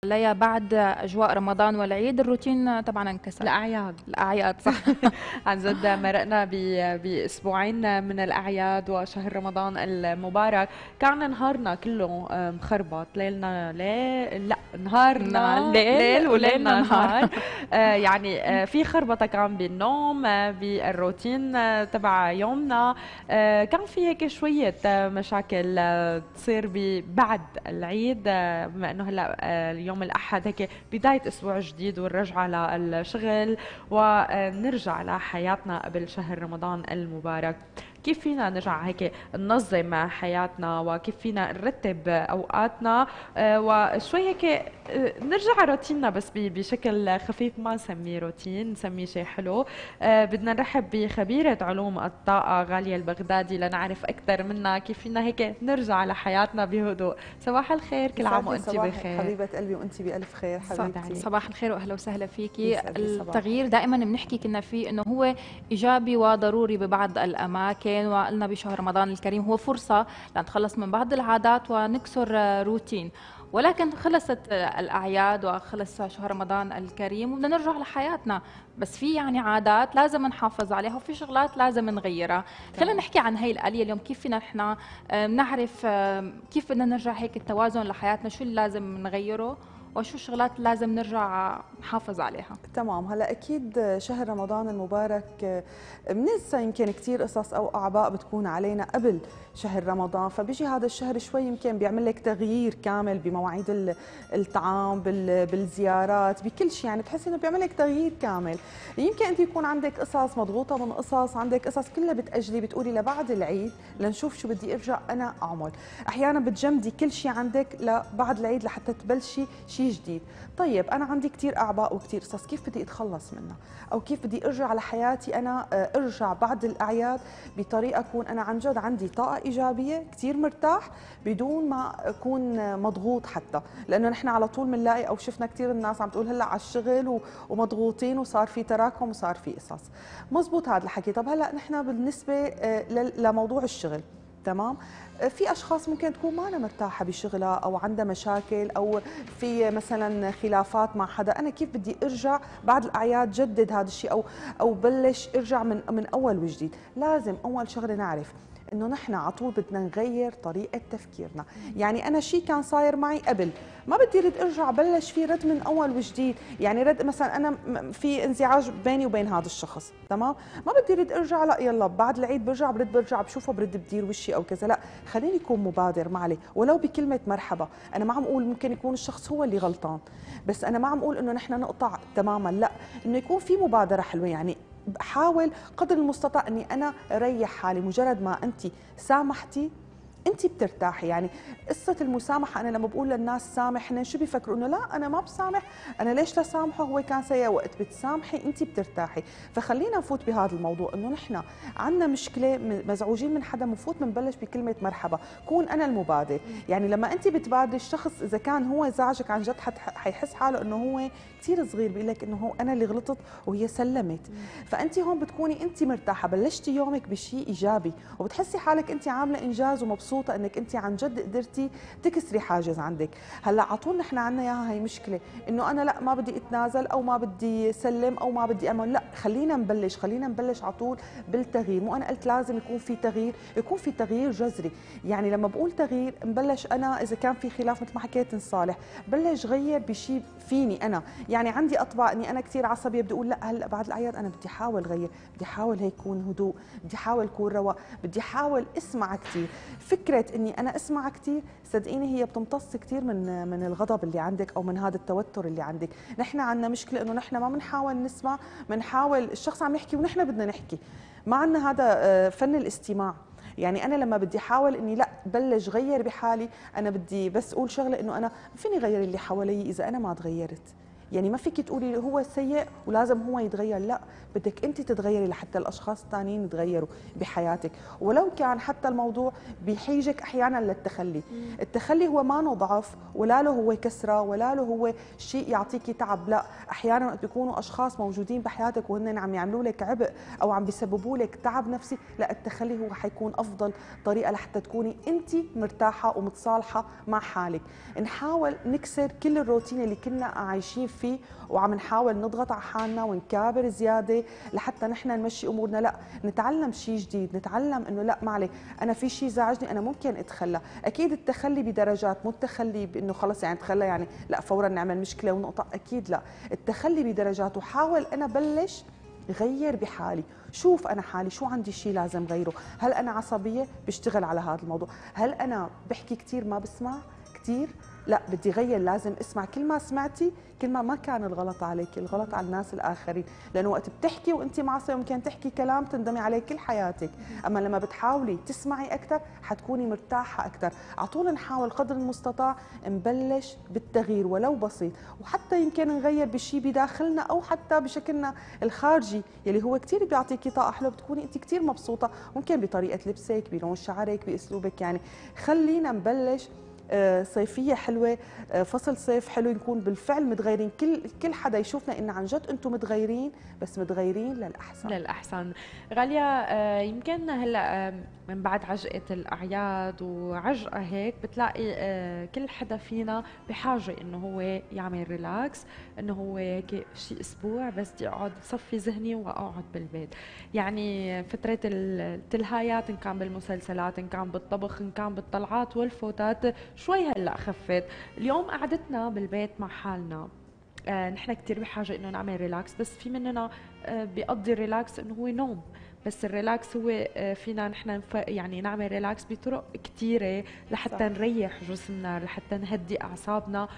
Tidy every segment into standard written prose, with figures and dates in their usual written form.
ليا بعد اجواء رمضان والعيد الروتين طبعا انكسر. الاعياد صح. عن جد مرقنا باسبوعين من الاعياد وشهر رمضان المبارك. كان نهارنا كله مخربط، ليلنا ليل، لا نهارنا ليل ليل وليلنا وليلنا نهار. نهار. يعني في خربطه كان بالنوم، بالروتين تبع يومنا. كان في هيك شويه مشاكل تصير بعد العيد، بما انه هلا اليوم الاحد هيك بدايه اسبوع جديد والرجعه للشغل ونرجع لحياتنا قبل شهر رمضان المبارك. كيف فينا نرجع هيك ننظم حياتنا، وكيف فينا نرتب اوقاتنا، وشوي هيك نرجع روتيننا بس بشكل خفيف، ما نسميه روتين، نسميه شيء حلو. بدنا نرحب بخبيرة علوم الطاقة غالية البغدادي لنعرف أكثر منها كيف فينا هيك نرجع لحياتنا بهدوء. صباح الخير، كل عام وأنت بخير. حبيبة قلبي وأنت بألف خير حبيبتي. صباح الخير واهلا وسهلا فيكي. صباح. التغيير دائما بنحكي كنا فيه انه هو ايجابي وضروري ببعض الاماكن، وقلنا بشهر رمضان الكريم هو فرصه لنتخلص من بعض العادات ونكسر روتين. ولكن خلصت الاعياد وخلص شهر رمضان الكريم وبدنا نرجع لحياتنا، بس في يعني عادات لازم نحافظ عليها وفي شغلات لازم نغيرها. خلينا نحكي عن هي الآلية اليوم، كيف فينا نحن نعرف كيف بدنا نرجع هيك التوازن لحياتنا، شو اللي لازم نغيره وشو الشغلات لازم نرجع نحافظ عليها. تمام. هلا اكيد شهر رمضان المبارك بننسى يمكن كثير قصص او اعباء بتكون علينا قبل شهر رمضان، فبيجي هذا الشهر شوي يمكن بيعمل لك تغيير كامل بمواعيد الطعام، بالزيارات، بكل شيء، يعني بتحسي انه بيعمل لك تغيير كامل. يمكن انت يكون عندك قصص مضغوطه من قصص، عندك قصص كلها بتاجلي، بتقولي لبعد العيد لنشوف شو بدي ارجع انا اعمل. احيانا بتجمدي كل شيء عندك لبعد العيد لحتى تبلشي شيء جديد. طيب انا عندي كثير اعباء وكثير قصص، كيف بدي اتخلص منها؟ او كيف بدي ارجع لحياتي انا ارجع بعد الاعياد بطريقه اكون انا عن جد عندي طاقه ايجابيه، كثير مرتاح بدون ما اكون مضغوط حتى، لانه نحن على طول بنلاقي او شفنا كثير الناس عم تقول هلا على الشغل ومضغوطين وصار في تراكم وصار في قصص. مزبوط هذا الحكي. طب هلا نحن بالنسبه لموضوع الشغل، تمام، في اشخاص ممكن تكون ما أنا مرتاحه بشغلها او عندها مشاكل او في مثلا خلافات مع حدا، انا كيف بدي ارجع بعد الاعياد جدد هذا الشيء او بلش ارجع من اول وجديد؟ لازم اول شغله نعرف انه نحن على طول بدنا نغير طريقه تفكيرنا. يعني انا شيء كان صاير معي قبل ما بدي ارد ارجع بلش فيه رد من اول وجديد، يعني رد مثلا انا في انزعاج بيني وبين هذا الشخص، تمام، ما بدي ارد ارجع لا يلا بعد العيد برجع بشوفه برد بدير وشي او كذا، لا خليني اكون مبادر معلي ولو بكلمه مرحبا. انا ما عم اقول ممكن يكون الشخص هو اللي غلطان، بس انا ما عم اقول انه نحن نقطع تماما، لا، انه يكون في مبادره حلوه. يعني بحاول قدر المستطاع اني انا اريح حالي، مجرد ما انت سامحتي انت بترتاحي. يعني قصه المسامحه، انا لما بقول للناس سامحنا شو بيفكروا؟ انه لا انا ما بسامح، انا ليش لسامحه، هو كان سيء. وقت بتسامحي انت بترتاحي. فخلينا نفوت بهذا الموضوع، انه نحن عندنا مشكله مزعوجين من حدا، بنفوت بنبلش بكلمه مرحبا، كون انا المبادر. يعني لما انت بتبادري الشخص اذا كان هو زعجك عن جد حيحس حاله انه هو كثير صغير، بيقول لك انه هو انا اللي غلطت وهي سلمت. فانت هون بتكوني انت مرتاحه، بلشتي يومك بشيء ايجابي وبتحسي حالك انت عامله انجاز ومبسوطه انك انت عن جد قدرتي تكسري حاجز عندك. هلا على طول نحن عندنا اياها هي مشكله، انه انا لا ما بدي اتنازل او ما بدي سلم او ما بدي اعمل، لا خلينا نبلش على طول بالتغيير. مو انا قلت لازم يكون في تغيير، يكون في تغيير جذري. يعني لما بقول تغيير نبلش انا اذا كان في خلاف مثل ما حكيت نصالح، بلش غير بشيء فيني انا. يعني عندي اطباع اني انا كثير عصبيه، بدي اقول لا هلا بعد الاعياد انا بدي احاول غير، بدي احاول هيك كون هدوء، بدي احاول كون رواق، بدي احاول اسمع كثير. فكره اني انا اسمع كثير صدقيني هي بتمتص كثير من الغضب اللي عندك او من هذا التوتر اللي عندك. نحن عندنا مشكله انه نحن ما بنحاول نسمع، بنحاول الشخص عم يحكي ونحن بدنا نحكي، ما عندنا هذا فن الاستماع. يعني انا لما بدي احاول اني لا بلش غير بحالي، انا بدي بس اقول شغله انه انا ما فيني غير اللي حوالي اذا انا ما تغيرت. يعني ما فيك تقولي هو سيء ولازم هو يتغير، لا، بدك انت تتغيري لحتى الاشخاص الثانيين يتغيروا بحياتك. ولو كان حتى الموضوع بيحيجك احيانا للتخلي، التخلي هو ما ضعف ولا له هو كسره ولا له هو شيء يعطيكي تعب، لا، احيانا وقت بيكونوا اشخاص موجودين بحياتك وهن عم يعملوا لك عبء او عم بيسببوا لك تعب نفسي، لا، التخلي هو حيكون افضل طريقه لحتى تكوني انت مرتاحه ومتصالحه مع حالك. نحاول نكسر كل الروتين اللي كنا عايشين فيه وعم نحاول نضغط على حالنا ونكابر زياده لحتى نحن نمشي امورنا، لا، نتعلم شيء جديد، نتعلم انه لا، ما عليه، انا في شيء زعجني انا ممكن اتخلى. اكيد التخلي بدرجات، مو التخلي بانه خلص يعني تخلى يعني لا فورا نعمل مشكله ونقطع، اكيد لا، التخلي بدرجات. وحاول انا بلش غير بحالي، شوف انا حالي شو عندي شيء لازم غيره، هل انا عصبيه بشتغل على هذا الموضوع، هل انا بحكي كثير ما بسمع كثير، لا بدي غير، لازم اسمع، كل ما سمعتي كل ما كان الغلط عليك، الغلط على الناس الاخرين، لانه وقت بتحكي وانت معصبه ممكن تحكي كلام تندمي عليه كل حياتك، اما لما بتحاولي تسمعي اكثر حتكوني مرتاحه اكثر. على طول نحاول قدر المستطاع نبلش بالتغيير ولو بسيط، وحتى يمكن نغير بشيء بداخلنا او حتى بشكلنا الخارجي يلي هو كثير بيعطيكي طاقه حلوه، بتكوني انت كثير مبسوطه، ممكن بطريقه لبسك، بلون شعرك، باسلوبك. يعني خلينا نبلش صيفيه حلوه، فصل صيف حلو، نكون بالفعل متغيرين، كل حدا يشوفنا ان عن جد انتم متغيرين، بس متغيرين للاحسن. للاحسن. غاليه، يمكن هلا من بعد عجقه الاعياد وعجقه هيك بتلاقي كل حدا فينا بحاجه انه هو يعمل ريلاكس، انه هو هيك شيء اسبوع بس بدي اقعد بصفي ذهني واقعد بالبيت. يعني فتره التلهايات ان كان بالمسلسلات، ان كان بالطبخ، ان كان بالطلعات والفوتات، شوي هلا خفت. اليوم قعدتنا بالبيت مع حالنا، نحن كثير بحاجه انه نعمل ريلاكس، بس في مننا بيقضي الريلاكس انه هو نوم، بس الريلاكس هو فينا نحن يعني نعمل ريلاكس بطرق كثيره لحتى صح. نريح جسمنا، لحتى نهدي اعصابنا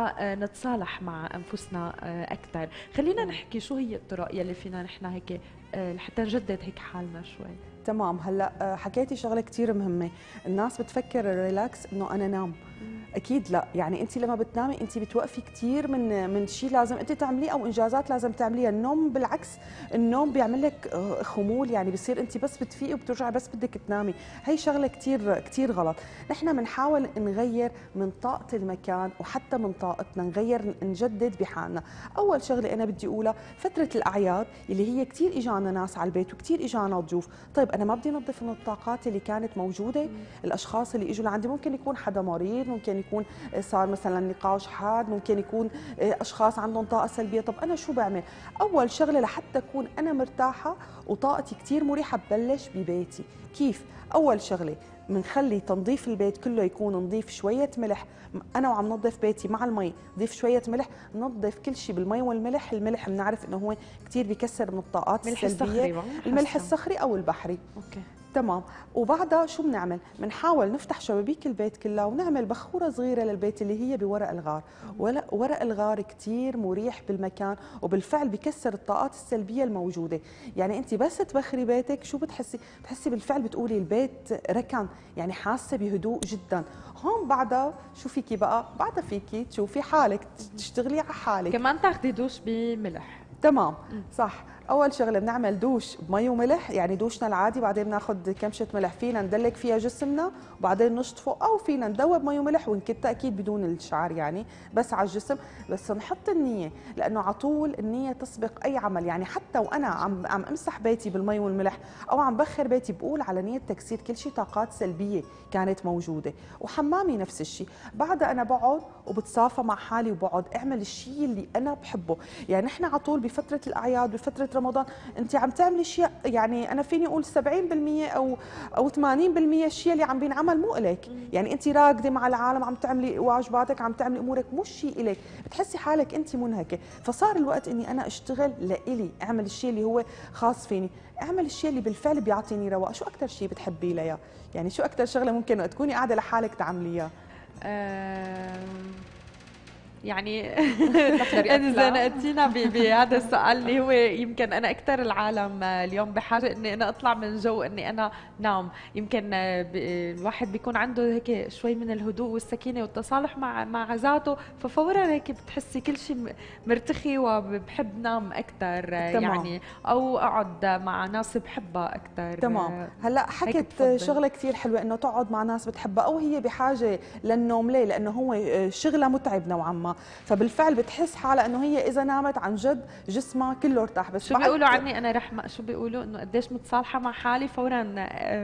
ونتصالح مع انفسنا اكثر. خلينا نحكي شو هي الطرق يلي فينا نحن هيك لحتى نجدد هيك حالنا شوي. تمام. هلا حكيتي شغله كثير مهمه، الناس بتفكر الريلاكس انه انا نام، اكيد لا. يعني انت لما بتنامي انت بتوقفي كثير من شيء لازم انت تعمليه او انجازات لازم تعمليها. النوم بالعكس، النوم بيعمل لك خمول، يعني بصير انت بس بتفيقي وبترجعي بس بدك تنامي، هي شغله كثير كثير غلط. نحن بنحاول نغير من طاقه المكان وحتى من طاقتنا، نغير نجدد بحالنا. اول شغله انا بدي اقولها فتره الاعياد اللي هي كثير اجانا ناس على البيت وكثير اجانا ضيوف، طيب انا ما بدي انظف من الطاقات اللي كانت موجوده. الاشخاص اللي اجوا لعندي ممكن يكون حدا مريض، ممكن يكون صار مثلا نقاش حاد، ممكن يكون اشخاص عندهم طاقه سلبيه. طب انا شو بعمل؟ اول شغله لحتى اكون انا مرتاحه وطاقتي كثير مريحه ببلش ببيتي. كيف؟ اول شغله بنخلي تنظيف البيت كله يكون نظيف، شويه ملح، انا وعم نظف بيتي مع المي ضيف شويه ملح، نظف كل شيء بالمي والملح. الملح بنعرف انه هو كثير بيكسر من الطاقات السلبيه، الملح الصخري او البحري. اوكي تمام. وبعدها شو بنعمل؟ بنحاول نفتح شبابيك البيت كلها ونعمل بخوره صغيره للبيت اللي هي بورق الغار. ورق الغار كثير مريح بالمكان وبالفعل بكسر الطاقات السلبيه الموجوده. يعني انت بس تبخري بيتك شو بتحسي؟ بتحسي بالفعل بتقولي البيت ركن، يعني حاسه بهدوء جدا. هون بعدها شو فيكي بقى؟ بعدها فيكي تشوفي حالك تشتغلي على حالك، كمان تاخذي دوش بملح. تمام صح. اول شغله بنعمل دوش بمي وملح، يعني دوشنا العادي، بعدين بناخذ كمشه ملح فينا ندلك فيها جسمنا وبعدين نشطفه، او فينا ندوب مي وملح ونكتها اكيد بدون الشعر، يعني بس على الجسم. بس نحط النيه، لانه على طول النيه تسبق اي عمل. يعني حتى وانا عم امسح بيتي بالمي والملح او عم بخر بيتي بقول على نيه تكسير كل شيء طاقات سلبيه كانت موجوده. وحمامي نفس الشيء، بعدها انا بقعد وبتصافى مع حالي وبقعد اعمل الشيء اللي انا بحبه. يعني نحن على طول بفتره الاعياد بفتره رمضان انت عم تعملي شيء، يعني انا فيني اقول 70% او 80% الشيء اللي عم بينعمل مو الك. يعني انت راكده مع العالم عم تعملي واجباتك، عم تعملي امورك، مو شيء الك، بتحسي حالك انت منهكه. فصار الوقت اني انا اشتغل لإلي، اعمل الشيء اللي هو خاص فيني، اعمل الشيء اللي بالفعل بيعطيني رواق. شو اكثر شيء بتحبيه ليا؟ يعني شو اكثر شغله ممكن تكوني قاعده لحالك تعمليها؟ يعني تقدري إن زنقتينا بهذا السؤال اللي هو يمكن انا اكثر العالم اليوم بحاجه اني انا اطلع من جو اني انا نام. يمكن الواحد بيكون عنده هيك شوي من الهدوء والسكينه والتصالح مع ذاته، ففورا هيك بتحسي كل شيء مرتخي وبحب نام اكثر يعني، او اقعد مع ناس بحبها اكثر. تمام. هلا حكت شغله كثير حلوه انه تقعد مع ناس بتحبها او هي بحاجه للنوم. ليه؟ لانه هو شغلها متعب نوعا ما، فبالفعل بتحس حالها انه هي اذا نامت عن جد جسمها كله ارتاح. بس شو بيقولوا عني انا رحمه؟ شو بيقولوا انه قديش متصالحه مع حالي، فورا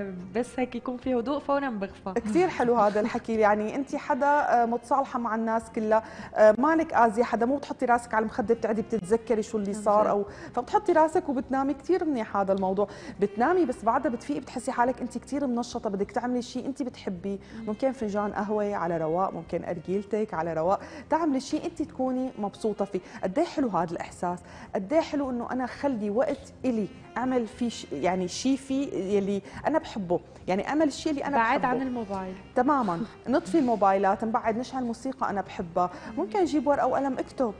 بس هيك يكون في هدوء فورا بغفى. كثير حلو هذا الحكي. يعني انت حدا متصالحه مع الناس كلها، مالك اذيه حدا، مو بتحطي راسك على المخده بتقعدي بتتذكري شو اللي صار، او فبتحطي راسك وبتنامي. كثير منيح هذا الموضوع. بتنامي بس بعدها بتفيقي بتحسي حالك انت كثير منشطه، بدك تعملي شيء انت بتحبيه. ممكن فنجان قهوه على رواق، ممكن ارجيلتك على رواق، تعملي شيء انت تكوني مبسوطه فيه. قد ايه حلو هذا الاحساس، قد ايه حلو انه انا اخلي وقت الي اعمل فيه يعني شيء فيه يلي انا بحبه، يعني اعمل الشيء اللي انا بعد بحبه. عن الموبايل تماما. نطفي الموبايلات، نبعد، نشغل موسيقى انا بحبها. ممكن اجيب ورقه وقلم،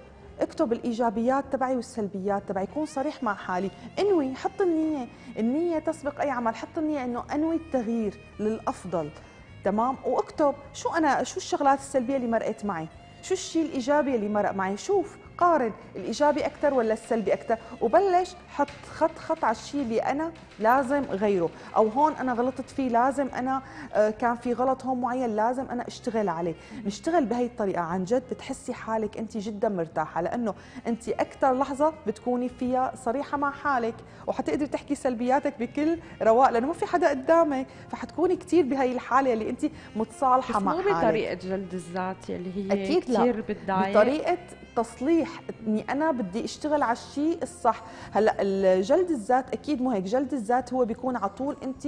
اكتب الايجابيات تبعي والسلبيات تبعي، كون صريح مع حالي، انوي، حط النية تسبق اي عمل. حط النية انه انوي التغيير للافضل، تمام. واكتب شو الشغلات السلبيه اللي مرقت معي، شو الشيء الايجابي اللي مرق معي. شوف، قارن الايجابي اكثر ولا السلبي اكثر، وبلش حط خط على الشيء اللي انا لازم غيره، او هون انا غلطت فيه، لازم انا كان في غلط هون معين لازم انا اشتغل عليه. نشتغل بهي الطريقه، عن جد بتحسي حالك انت جدا مرتاحه، لانه انت اكثر لحظه بتكوني فيها صريحه مع حالك، وحتقدري تحكي سلبياتك بكل رواق، لانه ما في حدا قدامك، فحتكوني كثير بهي الحاله اللي انت متصالحه مع حالك. بس مو بطريقه جلد الذات اللي هي أكيد كثير بتضايق، بطريقه تصليح اني انا بدي اشتغل على الشيء الصح. هلا جلد الذات اكيد مو هيك. جلد الذات هو بيكون على طول انت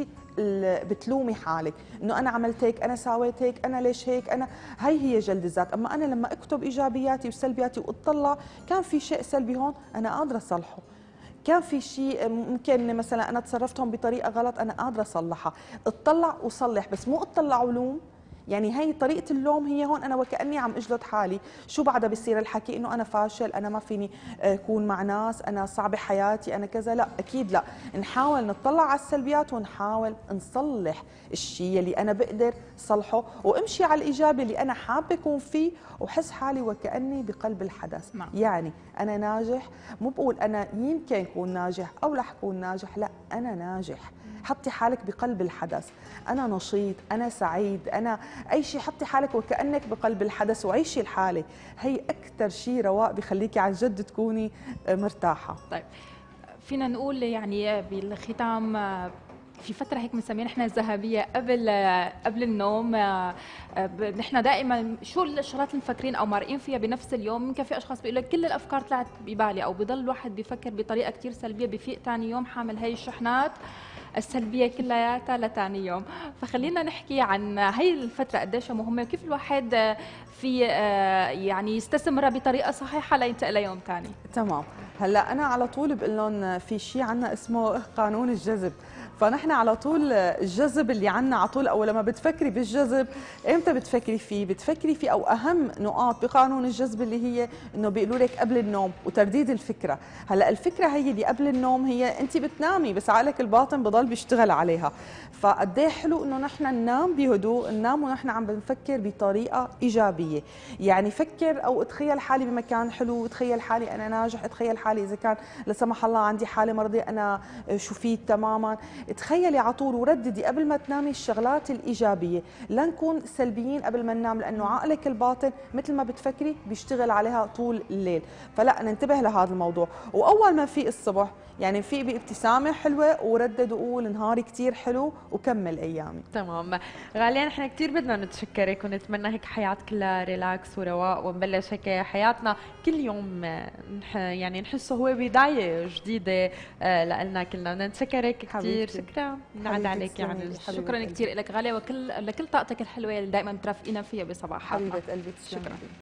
بتلومي حالك انه انا عملت هيك، انا سويت هيك، انا ليش هيك، انا هي جلد الذات. اما انا لما اكتب ايجابياتي وسلبياتي واطلع كان في شيء سلبي هون انا قادره اصلحه، كان في شيء ممكن مثلا انا تصرفت هون بطريقه غلط انا قادره اصلحها. اطلع وصلح، بس مو اطلع ولوم. يعني هي طريقة اللوم هي هون أنا وكأني عم أجلد حالي. شو بعدها بيصير الحكي إنه أنا فاشل، أنا ما فيني أكون مع ناس، أنا صعبة حياتي، أنا كذا. لا، أكيد لا. نحاول نطلع على السلبيات ونحاول نصلح الشيء اللي أنا بقدر صلحه، وأمشي على الإيجابي اللي أنا حابة أكون فيه، وحس حالي وكأني بقلب الحدث. يعني أنا ناجح، مو بقول أنا يمكن أكون ناجح أو رح أكون ناجح، لا، أنا ناجح. حطي حالك بقلب الحدث، أنا نشيط، أنا سعيد، أنا أي شيء. حطي حالك وكأنك بقلب الحدث وعيشي الحالة. هي أكثر شيء رواق بخليكي عن جد تكوني مرتاحة. طيب، فينا نقول يعني بالختام في فترة هيك بنسميها نحن الذهبية قبل النوم. نحن دائما شو الشغلات اللي مفكرين او مارقين فيها بنفس اليوم. يمكن في اشخاص بيقول لك كل الافكار طلعت ببالي، او بضل الواحد بيفكر بطريقة كثير سلبية، بفيق ثاني يوم حامل هي الشحنات السلبيه كلياتها لثاني يوم. فخلينا نحكي عن هي الفتره قديش مهمه، وكيف الواحد في يعني يستثمرها بطريقه صحيحه لينتقل ليوم ثاني. تمام. هلا انا على طول بقول لهم في شيء عندنا اسمه قانون الجذب. فنحن على طول الجذب اللي عندنا على طول، او لما بتفكري بالجذب امتى بتفكري فيه؟ بتفكري فيه، او اهم نقاط بقانون الجذب اللي هي انه بيقولوا لك قبل النوم وترديد الفكره. هلا الفكره هي اللي قبل النوم هي انت بتنامي بس عقلك الباطن بضل بيشتغل عليها. فقد ايه حلو انه نحن ننام بهدوء، ننام ونحن عم بنفكر بطريقه ايجابيه. يعني فكر او اتخيل حالي بمكان حلو، اتخيل حالي انا ناجح، اتخيل حالي اذا كان لا سمح الله عندي حاله مرضيه انا شفيت تماما. تخيلي على طول ورددي قبل ما تنامي الشغلات الايجابيه، لا نكون سلبيين قبل ما ننام، لانه عقلك الباطن مثل ما بتفكري بيشتغل عليها طول الليل. فلا ننتبه لهذا الموضوع. واول ما في الصبح يعني في بابتسامه حلوه وردد وقول نهاري كثير حلو وكمل ايامي. تمام. غاليه، نحن كثير بدنا نتشكرك ونتمنى هيك حياه كلها ريلاكس ورواق، ونبلش هيك حياتنا كل يوم يعني نحسه هو بدايه جديده لنا كلنا. بدنا نتشكرك كثير. شكرا. نعد عليك يعني. شكرا كثير لك غاليه، لكل طاقتك الحلوه اللي دائما بترافقينا فيها بصباحاتنا. حبيبه قلبي، شكرا.